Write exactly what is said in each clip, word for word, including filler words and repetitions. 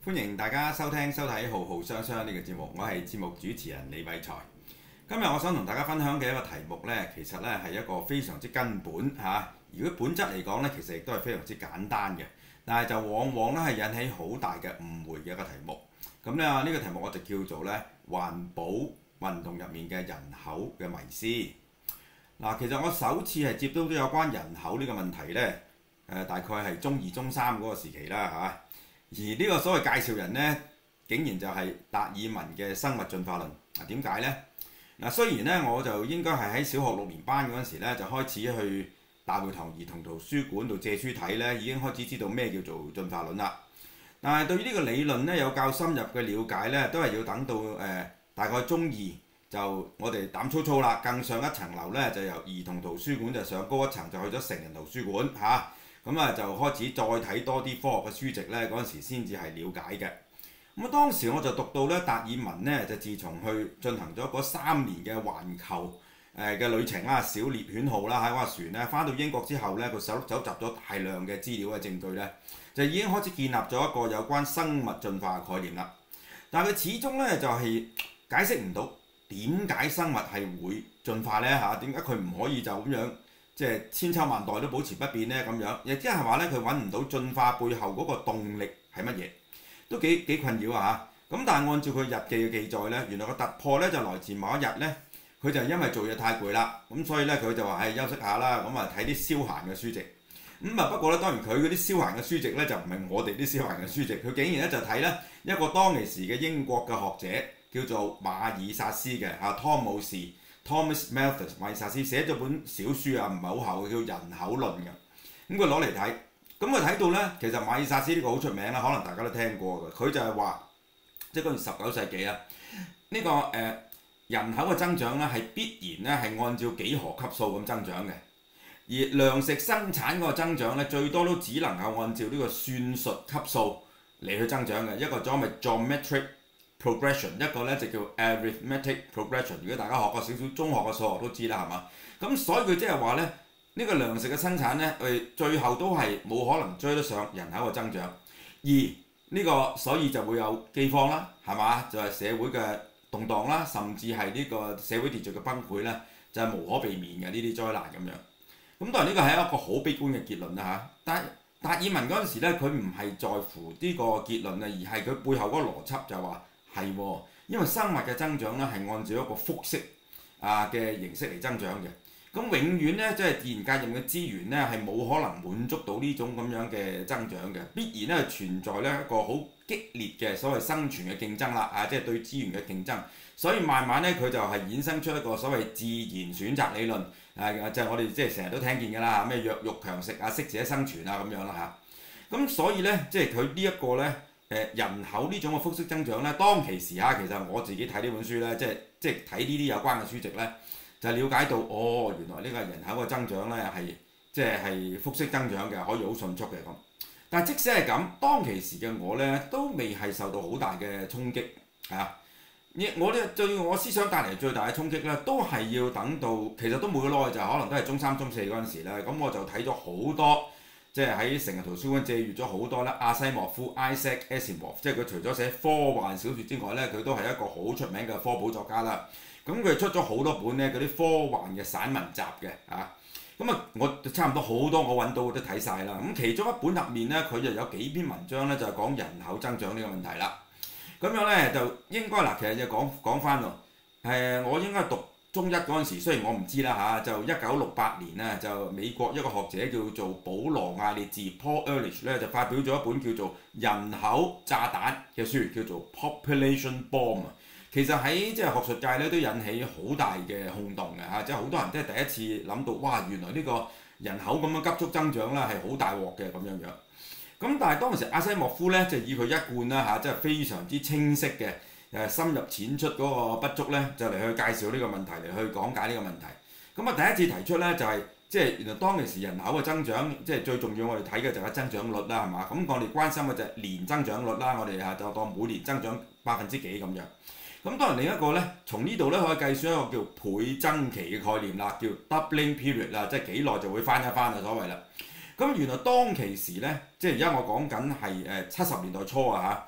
歡迎大家收聽收睇《浩浩雙雙》呢個節目，我係節目主持人李偉才。今日我想同大家分享嘅一個題目呢，其實呢係一個非常之根本嚇、啊。如果本質嚟講呢，其實亦都係非常之簡單嘅，但係就往往呢係引起好大嘅誤會嘅一個題目。咁咧呢個題目我就叫做呢環保運動入面嘅人口嘅迷思。嗱，其實我首次係接到都有關人口呢個問題呢，誒、呃、大概係中二、中三嗰個時期啦嚇。啊而呢個所謂介紹人呢，竟然就係達爾文嘅生物進化論。嗱，點解呢？嗱，雖然呢，我就應該係喺小學六年班嗰陣時呢，就開始去大會堂兒童圖書館度借書睇呢，已經開始知道咩叫做進化論啦。但係對於呢個理論呢，有較深入嘅了解呢，都係要等到誒、呃、大概中二就我哋膽粗粗啦，更上一層樓呢，就由兒童圖書館就上高一層，就去咗成人圖書館嚇。咁啊就開始再睇多啲科學嘅書籍咧，嗰陣時先至係了解嘅。咁啊當時我就讀到咧，達爾文咧就自從去進行咗嗰三年嘅環球誒嘅旅程啦，小獵犬號啦喺嗰架船咧，翻到英國之後咧，佢搜搜集咗大量嘅資料嘅證據咧，就已經開始建立咗一個有關生物進化嘅概念啦。但係佢始終咧就係解釋唔到點解生物係會進化咧嚇？點解佢唔可以就咁樣？即係千秋萬代都保持不變呢，咁樣，亦即係話呢，佢揾唔到進化背後嗰個動力係乜嘢，都幾幾困擾啊嚇！咁但係按照佢日記嘅記載呢，原來個突破呢就來自某一日呢，佢就因為做嘢太攰啦，咁所以呢，佢就話係休息下啦，咁啊睇啲消閒嘅書籍。咁啊不過呢，當然佢嗰啲消閒嘅書籍呢，就唔係我哋啲消閒嘅書籍，佢竟然呢，就睇呢一個當其時嘅英國嘅學者叫做馬爾薩斯嘅嚇湯姆士。Thomas Malthus 馬爾薩斯寫咗本小書啊，唔係好厚嘅，叫《人口論》嘅。咁佢攞嚟睇，咁佢睇到咧，其實馬爾薩斯呢個好出名啦，可能大家都聽過嘅。佢就係話，即係嗰陣十九世紀啊，呢、這個誒、呃、人口嘅增長咧係必然咧係按照幾何級數咁增長嘅，而糧食生產嗰個增長咧最多都只能夠按照呢個算術級數嚟去增長嘅，一個咗咪 geometric progression， 一個咧就叫 arithmetic progression。如果大家學過少少中學嘅數學都知啦，係嘛？咁所以佢即係話咧，呢、這個糧食嘅生產咧，誒最後都係冇可能追得上人口嘅增長，而呢、這個所以就會有饑荒啦，係嘛？就係、是、社會嘅動盪啦，甚至係呢個社會秩序嘅崩潰咧，就係、是、無可避免嘅呢啲災難咁樣。咁當然呢個係一個好悲觀嘅結論啦嚇，但係達爾文嗰陣時咧，佢唔係在乎呢個結論啊，而係佢背後嗰個邏輯就係話。係喎，因為生物嘅增長咧係按照一個複式啊嘅形式嚟增長嘅，咁永遠咧即係自然界入面嘅資源咧係冇可能滿足到呢種咁樣嘅增長嘅，必然咧存在咧一個好激烈嘅所謂生存嘅競爭啦，啊即係對資源嘅競爭，所以慢慢咧佢就係衍生出一個所謂自然選擇理論，誒就係我哋即係成日都聽見㗎啦，咩弱肉強食啊、適者生存啊咁樣啦嚇，咁所以咧即係佢呢一個咧。誒人口呢種嘅複式增長咧，當其時嚇，其實我自己睇呢本書咧，即係即係睇呢啲有關嘅書籍咧，就係、了解到哦，原來呢個人口嘅增長咧係即係係複式增長嘅，可以好迅速嘅咁。但係即使係咁，當其時嘅我咧都未係受到好大嘅衝擊嚇。我咧對我思想帶嚟最大嘅衝擊咧，都係要等到其實都冇幾耐，就可能都係中三、中四嗰陣時咧，咁我就睇咗好多。即係喺成人圖書館借閲咗好多咧，阿西莫夫 Isaac Asimov， 即係佢除咗寫科幻小説之外咧，佢都係一個好出名嘅科普作家啦。咁佢出咗好多本咧嗰啲科幻嘅散文集嘅嚇。咁啊，我差唔多好多我揾到我都睇晒啦。咁其中一本入面咧，佢就有幾篇文章咧，就係講人口增長呢個問題啦。咁樣咧就應該嗱，其實就講講翻喎。誒，我應該讀中一嗰陣時，雖然我唔知啦嚇，就一九六八年咧，就美國一個學者叫做保羅艾列治 Paul Ehrlich 咧，就發表咗一本叫做《人口炸彈》嘅書，叫做 Population Bomb 啊。其實喺即係學術界咧都引起好大嘅轟動嘅嚇，即係好多人即係第一次諗到，哇！原來呢個人口咁樣急速增長咧係好大鑊嘅咁樣樣。咁但係當時阿西莫夫咧就以佢一貫啦嚇，即係非常之清晰嘅。誒深入淺出嗰個不足咧，就嚟去介紹呢個問題，嚟去講解呢個問題。咁啊，第一次提出咧就係、是、即係原來當其時人口嘅增長，即係最重要我哋睇嘅就係增長率啦，係嘛？咁我哋關心嘅就係年增長率啦，我哋啊就當每年增長百分之幾咁樣。咁當然另一個咧，從呢度咧可以計算一個叫倍增期嘅概念啦，叫 doubling period 啦，即係幾耐就會翻一翻啊所謂啦。咁原來當其時咧，即係而家我講緊係誒七十年代初啊嚇。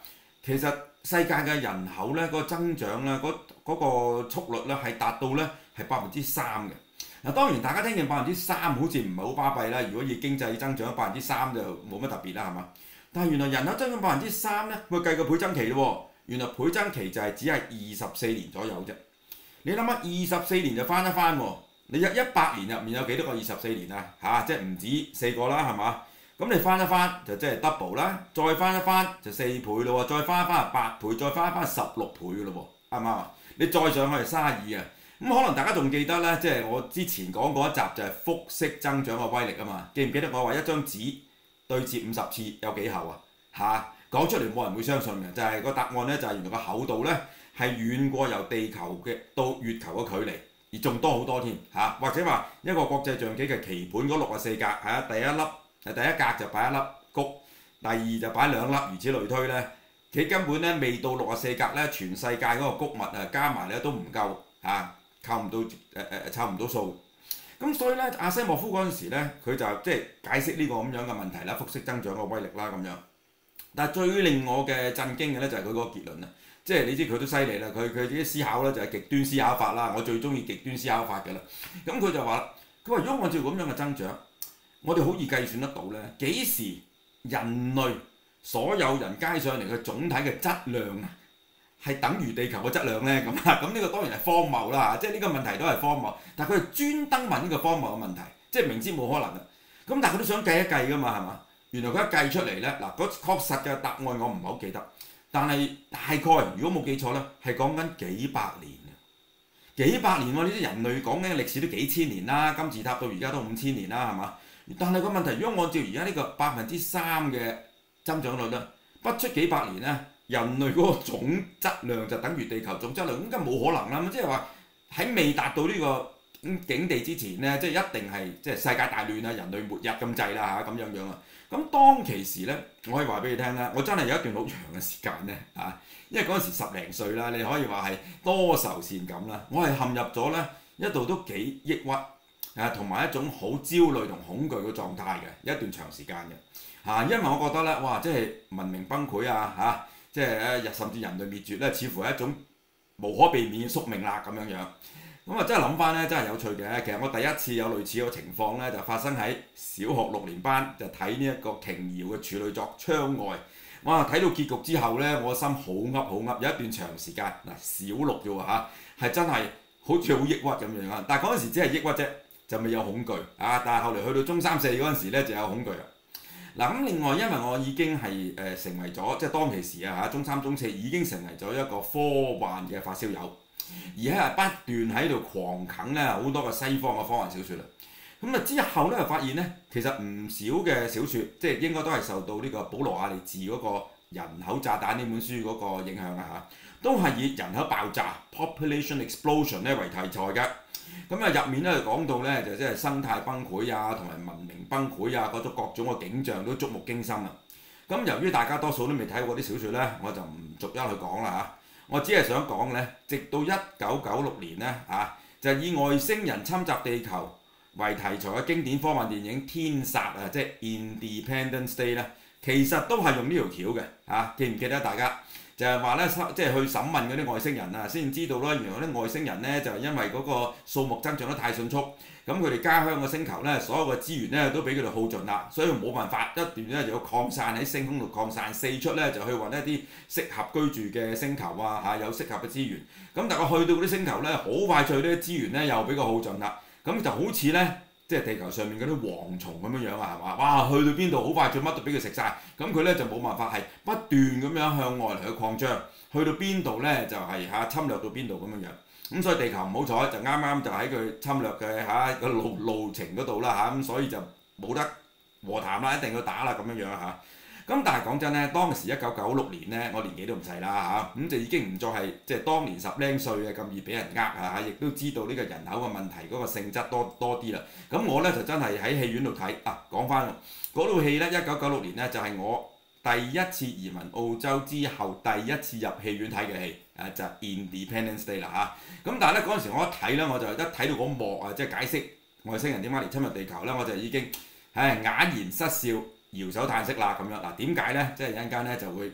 其實世界嘅人口咧，嗰個增長咧，嗰嗰個速率咧係達到咧係百分之三嘅。嗱，當然大家聽見百分之三好似唔係好巴閉啦。如果以經濟增長百分之三就冇乜特別啦，係嘛？但係原來人口增長百分之三咧，佢計個倍增期咯。原來倍增期就係只係二十四年左右啫。你諗下，二十四年就翻一翻喎。你有一百年入面有幾多個二十四年啊？嚇、啊，即係唔止四個啦，係嘛？咁你翻一翻就即係 double 啦，再翻一翻就四倍咯喎，再翻一翻係八倍，再翻一翻係十六倍嘅咯喎，啱唔啱啊？你再上去係卅二啊！咁可能大家仲記得咧，即係我之前講過一集就係複式增長嘅威力啊嘛，記唔記得我話一張紙對折五十次有幾厚啊？嚇，講出嚟冇人會相信嘅，就係、是、個答案咧就係原來個厚度咧係遠過由地球嘅到月球嘅距離，而仲多好多添嚇，或者話一個國際象棋嘅棋盤嗰六十四格係啊，第一粒第一格就擺一粒谷，第二就擺兩粒，如此類推咧，佢根本咧未到六十四格咧，全世界嗰個谷物啊加埋咧都唔夠嚇。靠唔到誒誒湊唔到數，咁所以咧阿西莫夫嗰陣時咧，佢就即係解釋呢個咁樣嘅問題啦，複式增長個威力啦咁樣。但係最令我嘅震驚嘅咧就係佢嗰個結論啦，即係你知佢都犀利啦，佢佢自己思考咧就係極端思考法啦，我最中意極端思考法嘅啦。咁佢就話，佢話如果按照咁樣嘅增長，我哋好易計算得到咧，幾時人類所有人加上嚟嘅總體嘅質量啊，係等於地球嘅質量咧咁啊，咁呢個當然係荒謬啦，即係呢個問題都係荒謬。但係佢係專登問呢個荒謬嘅問題，即係明知冇可能嘅。咁但係佢都想計一計㗎嘛，係嘛？原來佢一計出嚟咧，嗱，嗰確實嘅答案我唔係好記得，但係大概如果冇記錯咧，係講緊幾百年嘅，幾百年喎！呢啲人類講緊歷史都幾千年啦，金字塔到而家都五千年啦，係嘛？但係個問題，如果按照而家呢個百分之三嘅增長率咧，不出幾百年咧，人類嗰個總質量就等於地球總質量，咁梗係冇可能啦。咁即係話喺未達到呢個境地之前咧，即係一定係即係世界大亂啊，人類末日咁滯啦嚇，咁樣樣啊。咁當其時咧，我可以話俾你聽啦，我真係有一段好長嘅時間咧嚇，因為嗰陣時十零歲啦，你可以話係多愁善感啦，我係陷入咗咧一度都幾抑鬱啊，同埋一種好焦慮同恐懼嘅狀態嘅一段長時間嘅嚇，因為我覺得咧，哇，即係文明崩潰啊嚇！即係誒，甚至人類滅絕咧，似乎係一種無可避免嘅宿命啦咁樣樣。咁啊，真係諗翻咧，真係有趣嘅。其實我第一次有類似嘅情況咧，就發生喺小學六年班，就睇呢一個瓊瑤嘅處女作《窗外》。哇！睇到結局之後咧，我心好噏好噏，有一段長時間嗱，小六啫喎嚇，係真係好似好抑鬱咁樣啊。但係嗰陣時只係抑鬱啫，就未有恐懼啊。但係後嚟去到中三四嗰陣時咧，就有恐懼啦。嗱咁另外，因為我已經係誒、呃、成為咗即係當其時啊嚇，中三中四已經成為咗一個科幻嘅發燒友，而係不斷喺度狂啃咧好多個西方嘅科幻小説啦。咁啊之後咧就發現咧，其實唔少嘅小説即係應該都係受到呢個保羅亞利治嗰個《人口炸彈》呢本書嗰個影響啊嚇，都係以人口爆炸 （population explosion） 咧為題材嘅。咁啊入面咧就講到咧就即係生態崩潰啊，同埋文明崩潰啊，嗰種各種嘅景象都觸目驚心啊！咁由於大家多數都未睇過啲小説咧，我就唔逐一去講啦嚇。我只係想講咧，直到一九九六年咧嚇，就係以外星人侵襲地球為題材嘅經典科幻電影《天煞》啊，即係 Independence Day 咧，其實都係用呢條橋嘅嚇，記唔記得大家？就係話咧，即係去審問嗰啲外星人啊，先知道啦。原來啲外星人咧就係因為嗰個數目增長得太迅速，咁佢哋家鄉嘅星球咧，所有嘅資源咧都俾佢哋耗盡啦，所以冇辦法，一段咧就要擴散喺星空度擴散，四出咧就去揾一啲適合居住嘅星球啊嚇，有適合嘅資源。咁但係去到嗰啲星球咧，好快脆啲資源咧又俾佢耗盡啦，咁就好似咧。即係地球上面嗰啲蝗蟲咁樣樣啊，係嘛？哇！去到邊度好快脆乜都俾佢食晒，咁佢咧就冇辦法係不斷咁樣向外嚟去擴張，去到邊度咧就係、是、嚇、啊、侵略到邊度咁樣樣。咁所以地球唔好彩，就啱啱就喺佢侵略嘅嚇個路路程嗰度啦嚇，咁、啊、所以就冇得和談啦，一定要打啦咁樣樣嚇。咁、啊、但係講真咧，當時一九九六年咧，我年紀都唔細啦嚇，咁、啊、就已經唔再係即係當年十零歲嘅咁易俾人呃啊，亦都知道呢個人口嘅問題嗰、嗰個性質多多啲啦。咁我咧就真係喺戲院度睇啊，講翻嗰套戲咧，一九九六年咧就係、是、我第一次移民澳洲之後第一次入戲院睇嘅戲，啊就係、Independence Day 啦嚇。咁、啊、但係咧嗰陣時我一睇咧，我就一睇到嗰幕啊，即係解釋外星人點解嚟侵入地球咧，我就已經唉啞然失笑。搖手嘆息啦咁樣嗱，點解咧？即係一陣間咧就會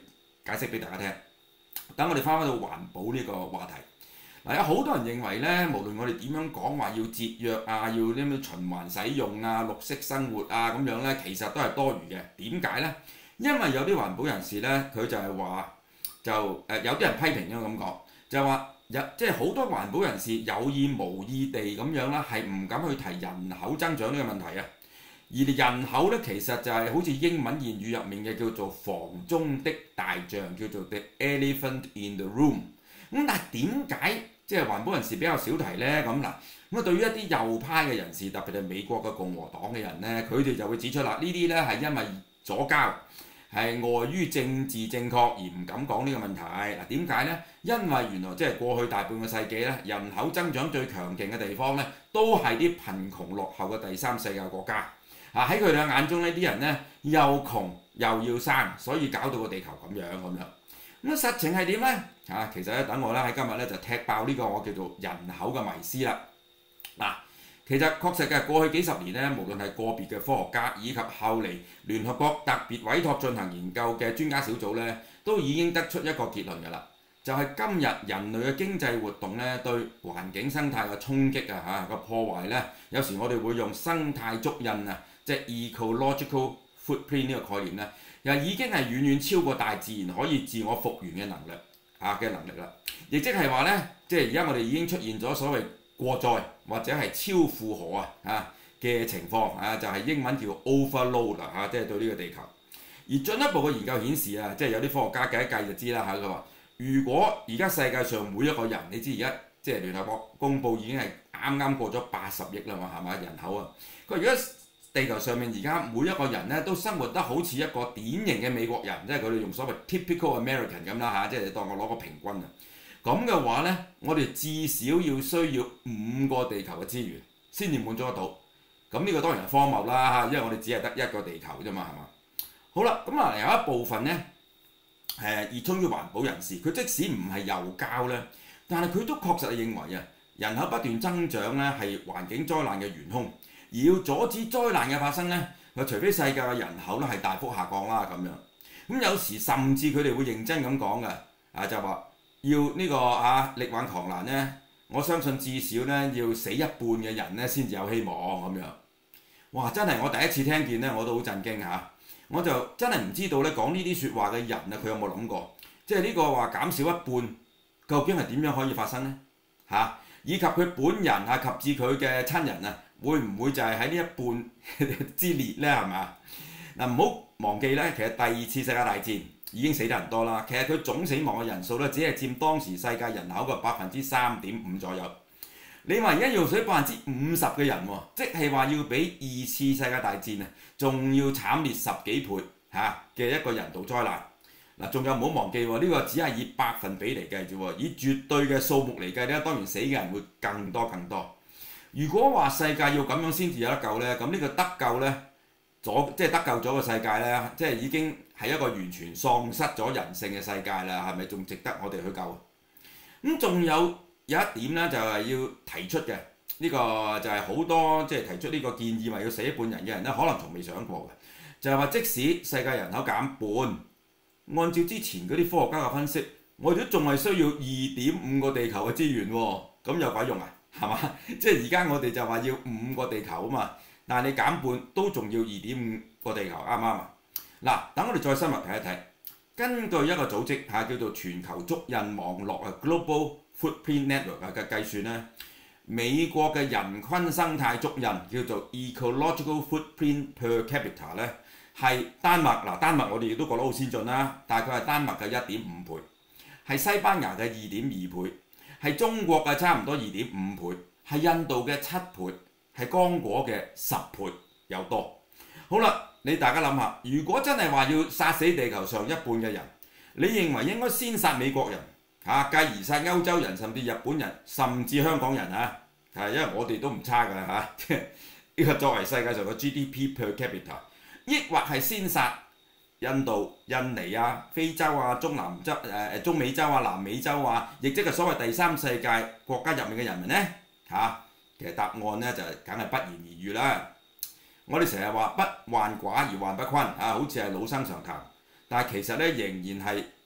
解釋俾大家聽。等我哋翻返到環保呢個話題。嗱，有好多人認為咧，無論我哋點樣講話要節約啊，要啲咩循環使用啊、綠色生活啊咁樣咧，其實都係多餘嘅。點解咧？因為有啲環保人士咧，佢就係話就誒、呃、有啲人批評咗咁講，就話有即係好多環保人士有意無意地咁樣啦，係唔敢去提人口增長呢個問題啊。而人口咧，其實就係好似英文諺語入面嘅叫做房中的大象，叫做 the elephant in the room。咁但係點解即係環保人士比較少提呢？咁嗱，咁啊對於一啲右派嘅人士，特別係美國嘅共和黨嘅人呢，佢哋就會指出啦，呢啲呢係因為左膠，係礙於政治正確而唔敢講呢個問題。嗱，點解呢？因為原來即係過去大半個世紀咧，人口增長最強勁嘅地方呢，都係啲貧窮落後嘅第三世界國家。啊，喺佢哋眼中呢啲人呢，又窮又要生，所以搞到個地球咁樣咁樣。咁實情係點呢？啊，其實咧，等我咧喺今日咧就踢爆呢個我叫做人口嘅迷思啦。嗱、啊，其實確實嘅過去幾十年咧，無論係個別嘅科學家，以及後嚟聯合國特別委託進行研究嘅專家小組咧，都已經得出一個結論㗎啦。就係、是、今日人類嘅經濟活動咧，對環境生態嘅衝擊啊嚇個破壞咧，有時我哋會用生態足印啊，即係 ecological footprint 呢個概念咧。又已經係遠遠超過大自然可以自我復原嘅能力嚇嘅能力啦，亦即係話呢，即係而家我哋已經出現咗所謂過載或者係超負荷啊嚇嘅情況啊，就係、是、英文叫 overload 啦嚇，即係對呢個地球。而進一步嘅研究顯示啊，即係有啲科學家計一計就知啦嚇，佢話如果而家世界上每一個人，你知而家即係聯合國公佈已經係啱啱過咗八十億啦嘛，係咪人口啊？佢如果地球上面而家每一個人咧都生活得好似一個典型嘅美國人，即係佢哋用所謂 typical American 咁啦嚇，即係你當我攞個平均啊。咁嘅話咧，我哋至少要需要五個地球嘅資源先至滿足得到。咁呢個當然係荒謬啦嚇，因為我哋只係得一個地球啫嘛，係嘛？好啦，咁啊有一部分咧誒熱衷於環保人士，佢即使唔係右膠咧，但係佢都確實係認為啊，人口不斷增長咧係環境災難嘅元兇。而要阻止災難嘅發生呢，佢除非世界嘅人口咧係大幅下降啦咁樣。咁有時甚至佢哋會認真咁講嘅，啊就話要呢、這個啊力挽狂瀾呢，我相信至少呢要死一半嘅人呢先至有希望咁樣。哇！真係我第一次聽見呢，我都好震驚嚇。我就真係唔知道咧講呢啲説話嘅人啊，佢有冇諗過，即係呢個話減少一半，究竟係點樣可以發生呢？嚇、啊，以及佢本人啊及至佢嘅親人啊。會唔會就係喺呢一半之列呢？係咪？嗱，唔好忘記呢，其實第二次世界大戰已經死得人多啦。其實佢總死亡嘅人數呢，只係佔當時世界人口嘅百分之三點五左右。你話而家要死百分之五十嘅人喎，即係話要比二次世界大戰啊，仲要慘烈十幾倍嚇嘅一個人道災難。嗱，仲有唔好忘記喎，呢個只係以百分比嚟計啫喎，以絕對嘅數目嚟計呢，當然死嘅人會更多更多。如果話世界要咁樣先至有得救呢，咁呢個得救呢，咗即係得救咗個世界呢，即係已經係一個完全喪失咗人性嘅世界啦，係咪仲值得我哋去救？咁仲有有一點呢，就係要提出嘅，呢個就係好多即係提出呢個建議話要死一半人嘅人呢，可能從未想過嘅，就係話即使世界人口減半，按照之前嗰啲科學家嘅分析，我哋都仲係需要二點五個地球嘅資源喎，咁有鬼用啊？係嘛？即係而家我哋就話要五個地球啊嘛，但係你減半都仲要二點五個地球，啱唔啱啊？嗱，等我哋再深入睇一睇。根據一個組織嚇叫做全球足印網絡啊 （Global Footprint Network） 嘅計算咧，美國嘅人均生態足印叫做 Ecological Footprint Per Capita 咧，係丹麥嗱，丹麥我哋亦都覺得好先進啦，但係佢係丹麥嘅一點五倍，係西班牙嘅二點二倍。係中國嘅差唔多二點五倍，係印度嘅七倍，係剛果嘅十倍有多。好啦，你大家諗下，如果真係話要殺死地球上一半嘅人，你認為應該先殺美國人嚇，繼而殺歐洲人，甚至日本人，甚至香港人啊？係因為我哋都唔差㗎嚇，即係呢個作為世界上嘅 G D P per capita， 抑或係先殺印度、印尼啊、非洲啊、中南洲誒誒、呃、中美洲啊、南美洲啊，亦即係所謂第三世界國家入面嘅人民呢？嚇、啊，其實答案呢就梗係不言而喻啦。我哋成日話不患寡而患不均啊，好似係老生常談，但係其實呢，仍然係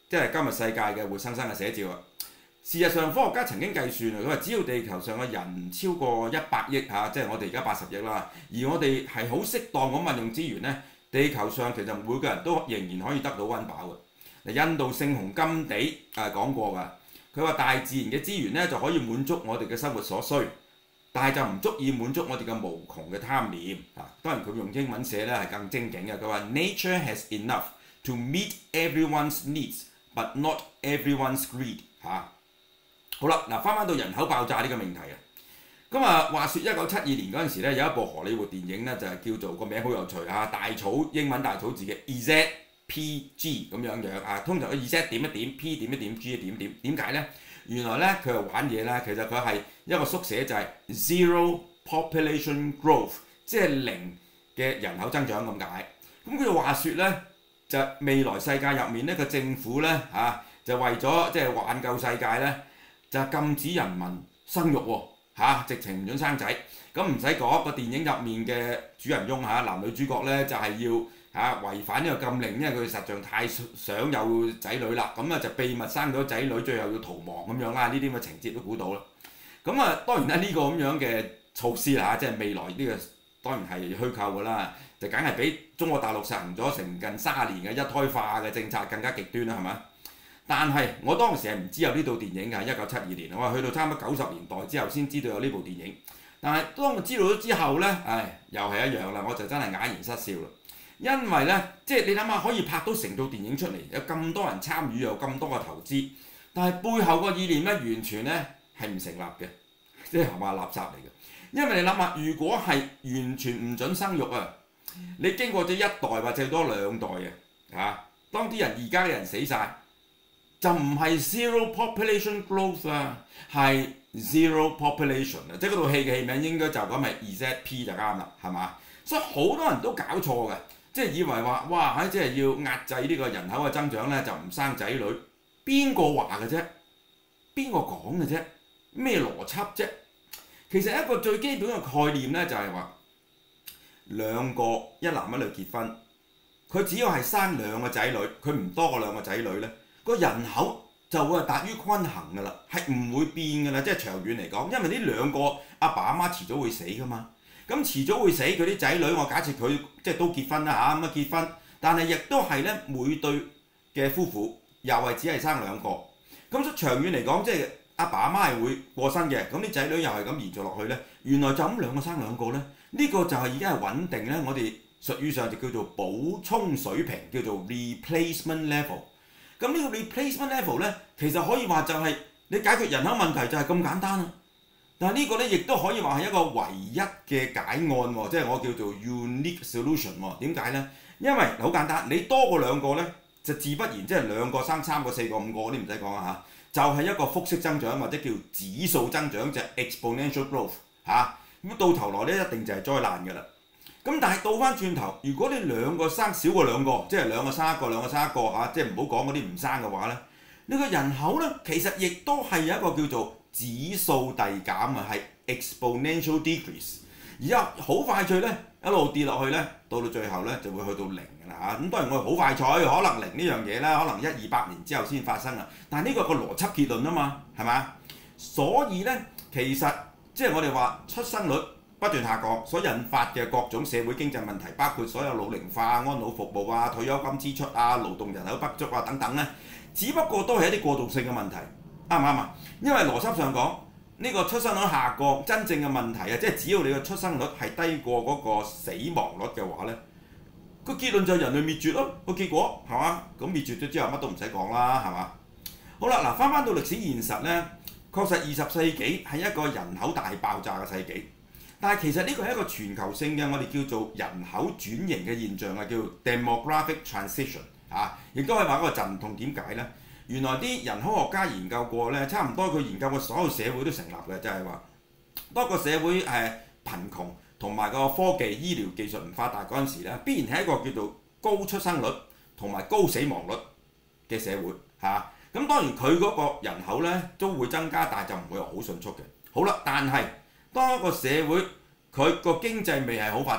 即係今日世界嘅活生生嘅寫照啊！事實上，科學家曾經計算啊，佢話只要地球上嘅人超過一百億嚇，即係我哋而家八十億啦，而我哋係好適當咁運用資源呢，地球上其實每個人都仍然可以得到溫飽嘅。嗱，印度聖雄甘地啊講過㗎，佢話大自然嘅資源呢就可以滿足我哋嘅生活所需，但係就唔足以滿足我哋嘅無窮嘅貪念啊！當然佢用英文寫咧係更精警嘅，佢話 Nature has enough to meet everyone's needs，but not everyone's greed 嚇、啊。好啦，嗱翻翻到人口爆炸呢個命題啊，咁啊話説一九七二年嗰陣時咧，有一部荷里活電影咧就係叫做個名好有趣啊，大草英文大草字嘅 Z P G 咁樣樣啊，通常個 Z 點一點 P 點一點 G 一點點，點解咧？原來咧佢係玩嘢咧，其實佢係一個縮寫就係 Zero Population Growth， 即係零嘅人口增長咁解。咁佢就話説咧，就未來世界入面呢個政府咧嚇、啊、就為咗即係挽救世界咧。就禁止人民生育喎、啊、直情唔準生仔。咁唔使講，個電影入面嘅主人翁嚇、啊、男女主角咧就係、是、要嚇、啊、違反呢個禁令，因為佢實在太想有仔女啦。咁啊就秘密生咗仔女，最後要逃亡咁樣啦。呢啲咁嘅情節都估到啦。咁啊當然啦，呢、這個咁樣嘅措施啦，即係未來呢、這個當然係虛構㗎啦，就梗係比中國大陸實行咗成近三十年嘅一胎化嘅政策更加極端啦，係咪？但係我當時係唔知有呢套電影㗎，一九七二年，我係去到差唔多九十年代之後先知道有呢部電影。但係當我知道咗之後呢，唉，又係一樣啦，我就真係啞然失笑啦。因為呢，即係你諗下，可以拍到成套電影出嚟，有咁多人參與，有咁多嘅投資，但係背後個意念呢，完全呢係唔成立嘅，即係話垃圾嚟嘅。因為你諗下，如果係完全唔準生育啊，你經過咗一代或者多兩代嘅嚇，當啲人而家嘅人死晒。就唔係 zero population growth 啊，係 zero population 啊，即係嗰套戲嘅戲名應該就咁係 Z P 就啱啦，係嘛？所以好多人都搞錯嘅，即係以為話哇，即係要壓制呢個人口嘅增長咧，就唔生仔女。邊個話嘅啫？邊個講嘅啫？咩邏輯啫？其實一個最基本嘅概念咧，就係話兩個一男一女結婚，佢只要係生兩個仔女，佢唔多過兩個仔女咧。個人口就會係達於均衡㗎啦，係唔會變㗎啦，即係長遠嚟講，因為呢兩個阿爸阿媽遲早會死㗎嘛。咁遲早會死，佢啲仔女我假設佢即係都結婚啦嚇，咁啊結婚，但係亦都係咧每對嘅夫婦又係只係生兩個。咁所以長遠嚟講，即係阿爸阿媽係會過身嘅，咁啲仔女又係咁延續落去咧。原來就咁兩個生兩個咧，呢、呢個就係已經係穩定咧。我哋術語上就叫做補充水平，叫做 replacement level。咁呢個 replacement level 咧，其實可以話就係你解決人口問題就係咁簡單啦。但係呢個咧，亦都可以話係一個唯一嘅解案喎，即係我叫做 unique solution 喎。點解咧？因為好簡單，你多過兩個咧，就自不然即係兩個生三個、四個、五個嗰啲唔使講啊嚇，就係、是、一個複式增長或者叫指數增長，就係、是、exponential growth 嚇、啊。咁到頭來咧，一定就係災難㗎啦。咁但係倒翻轉頭，如果你兩個生少過兩個，即係兩個生一個，兩個生一個嚇、啊，即係唔好講嗰啲唔生嘅話咧，呢個人口咧其實亦都係有一個叫做指數遞減啊，係 exponential decrease， 而家好快脆咧一路跌落去咧，到到最後咧就會去到零㗎啦嚇。咁當然我哋好快脆，可能零呢樣嘢咧，可能一二百年之後先發生啊。但係呢個係個邏輯結論啊嘛，係嘛？所以咧，其實即係我哋話出生率不斷下降所引發嘅各種社會經濟問題，包括所有老齡化、安老服務啊、退休金支出啊、勞動人口不足啊等等咧，只不過都係一啲過渡性嘅問題，啱唔啱啊？因為邏輯上講，呢個出生率下降真正嘅問題啊，即係只要你嘅出生率係低過嗰個死亡率嘅話咧，個結論就係人類滅絕咯。個結果係嘛？咁滅絕咗之後乜都唔使講啦，係嘛？好啦，嗱翻翻到歷史現實咧，確實二十世紀係一個人口大爆炸嘅世紀。但係其實呢個係一個全球性嘅，我哋叫做人口轉型嘅現象啊，叫 demographic transition 啊，亦都係話一個陣痛。點解呢？原來啲人口學家研究過呢，差唔多佢研究過所有社會都成立嘅，就係話當個社會誒貧窮同埋個科技醫療技術唔發達嗰陣時咧，必然係一個叫做高出生率同埋高死亡率嘅社會嚇。咁、啊、當然佢嗰個人口呢都會增加，但係就唔會話好迅速嘅。好啦，但係當一個社會佢個經濟未係好發達，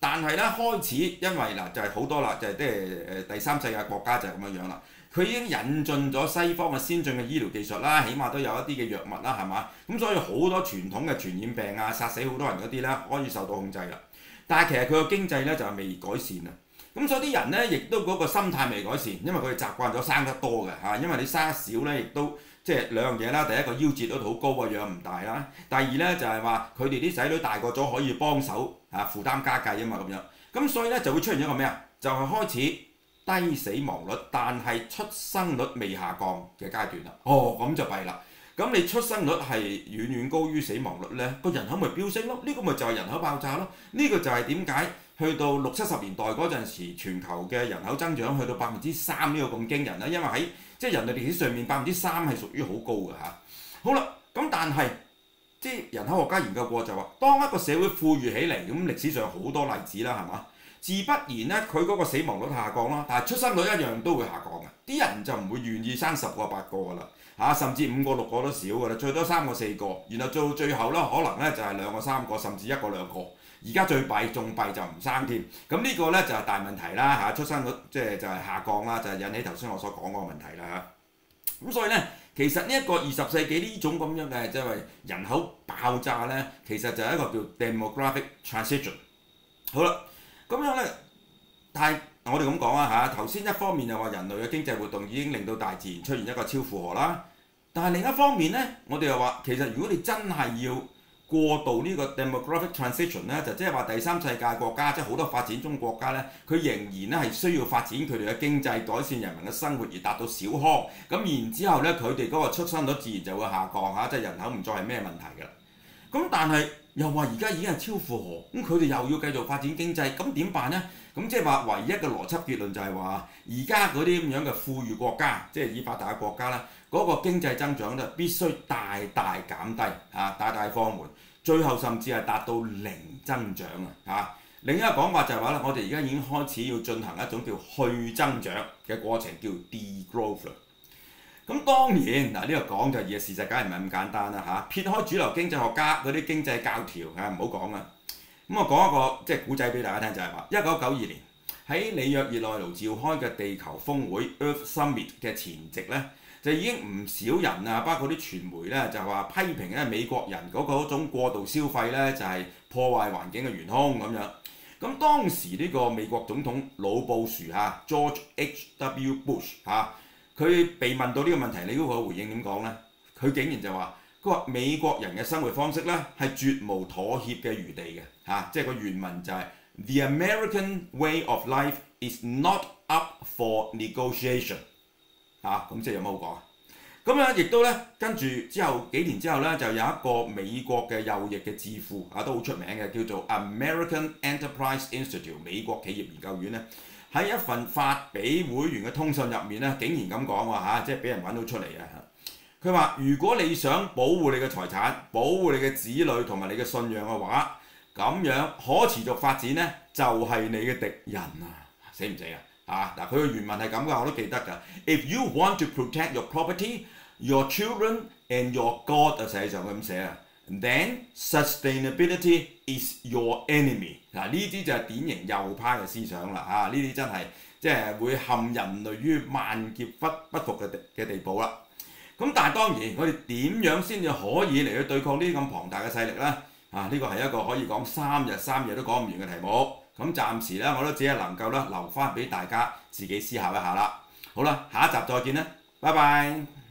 但係咧開始因為嗱就係、是、好多啦，就係即係誒第三世界國家就係咁樣樣啦。佢已經引進咗西方嘅先進嘅醫療技術啦，起碼都有一啲嘅藥物啦，係嘛？咁所以好多傳統嘅傳染病啊，殺死好多人嗰啲咧，可以受到控制啦。但係其實佢個經濟咧就係未改善啊。咁所以啲人咧亦都嗰個心態未改善，因為佢哋習慣咗生得多嘅嚇，因為你生得少咧，亦都即係兩樣嘢啦。第一個夭折率好高啊，養唔大啦。第二咧就係話佢哋啲仔女大個咗可以幫手嚇負擔家計啊嘛咁樣。咁所以咧就會出現一個咩啊？就係、是、開始低死亡率，但係出生率未下降嘅階段啦。哦，咁就弊啦。咁你出生率係遠遠高於死亡率咧，個人口咪飆升咯。呢、這個咪就係人口爆炸咯。呢、這個就係點解去到六七十年代嗰陣時，全球嘅人口增長去到百分之三呢個咁驚人啦。因為喺即係人類歷史上面百分之三係屬於好高嘅嚇。好啦，咁但係即係人口學家研究過就話，當一個社會富裕起嚟，咁歷史上好多例子啦，係嘛？自不然咧，佢嗰個死亡率下降啦，但係出生率一樣都會下降嘅。啲人就唔會願意生十個八個噶啦，嚇，甚至五個六個都少噶啦，最多三個四個，然後到最後咧可能咧就係兩個三個，甚至一個兩個。而家最弊仲弊就唔生添，咁呢個咧就係大問題啦嚇，出生率即係就係下降啦，就係引起頭先我所講嗰個問題啦嚇。咁所以咧，其實呢一個二十世紀呢種咁樣嘅即係人口爆炸咧，其實就係一個叫 demographic transition。好啦。咁樣咧，但係我哋咁講啊嚇，頭先一方面就話人類嘅經濟活動已經令到大自然出現一個超負荷啦，但係另一方面咧，我哋又話其實如果你真係要過渡呢個 demographic transition 咧，就即係話第三世界國家，即係好多發展中國家咧，佢仍然咧係需要發展佢哋嘅經濟，改善人民嘅生活而達到小康，咁然之後咧佢哋嗰個出生率自然就會下降嚇，即係人口唔再係咩問題㗎啦。咁但係又話而家已經係超負荷，咁佢哋又要繼續發展經濟，咁點辦呢？咁即係話唯一嘅邏輯結論就係話，而家嗰啲咁樣嘅富裕國家，即係已發達嘅國家咧，嗰、那個經濟增長咧必須大大減低嚇，大大放緩，最後甚至係達到零增長啊嚇。另一個講法就係話咧，我哋而家已經開始要進行一種叫去增長嘅過程，叫 degrowth。咁當然嗱，呢、這個講就易，事實梗係唔係咁簡單啦嚇。撇開主流經濟學家嗰啲經濟教條嚇，唔好講啦。咁我講一個即係古仔俾大家聽，就係話一九九二年喺里約熱內盧召開嘅地球峰會 Earth Summit 嘅前夕咧，就已經唔少人啊，包括啲傳媒咧，就話批評咧美國人嗰嗰種過度消費咧，就係破壞環境嘅元兇咁樣。咁當時呢個美國總統老布殊嚇 George H W Bush 嚇。佢被問到呢個問題，你估佢回應點講呢？佢竟然就話：佢話美國人嘅生活方式咧係絕無妥協嘅餘地嘅嚇、啊，即係個原文就係、是、The American way of life is not up for negotiation 嚇、啊，咁即係有乜好講啊？咁咧亦都咧跟住之後幾年之後咧，就有一個美國嘅右翼嘅智庫啊，都好出名嘅，叫做 American Enterprise Institute 美國企業研究院咧。喺一份發俾會員嘅通訊入面咧，竟然咁講喎嚇，即係俾人揾到出嚟啊！佢話：如果你想保護你嘅財產、保護你嘅子女同埋你嘅信仰嘅話，咁樣可持續發展咧就係、是、你嘅敵人啊！死唔死啊？嚇嗱，佢嘅原文係咁㗎，我都記得㗎。If you want to protect your property, your children and your God 啊，實際上佢咁寫啊。Then sustainability is your enemy。嗱，呢啲就係典型右派嘅思想啦嚇，呢啲真係即係會陷人類於萬劫不不復嘅嘅地步啦。咁但係當然，我哋點樣先至可以嚟去對抗呢啲咁龐大嘅勢力咧？啊，呢個係一個可以講三日三夜都講唔完嘅題目。咁暫時咧，我都只係能夠咧留翻俾大家自己思考一下啦。好啦，下一集再見啦，拜拜。